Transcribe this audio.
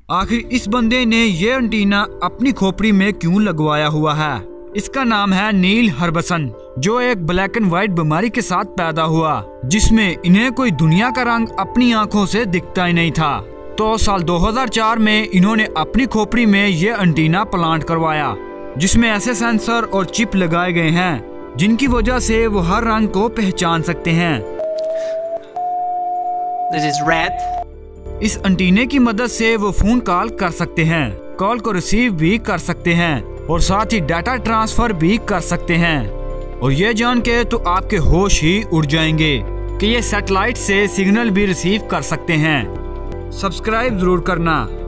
आखिर इस बंदे ने ये एंटीना अपनी खोपड़ी में क्यों लगवाया हुआ है? इसका नाम है नील हरबसन, जो एक ब्लैक एंड व्हाइट बीमारी के साथ पैदा हुआ, जिसमें इन्हें कोई दुनिया का रंग अपनी आंखों से दिखता ही नहीं था। तो साल 2004 में इन्होंने अपनी खोपड़ी में ये एंटीना प्लांट करवाया, जिसमें ऐसे सेंसर और चिप लगाए गए हैं जिनकी वजह से वो हर रंग को पहचान सकते हैं। This is red. इस एंटीने की मदद से वो फोन कॉल कर सकते हैं, कॉल को रिसीव भी कर सकते हैं और साथ ही डाटा ट्रांसफर भी कर सकते हैं। और ये जान के तो आपके होश ही उड़ जाएंगे कि ये सैटेलाइट से सिग्नल भी रिसीव कर सकते हैं। सब्सक्राइब जरूर करना।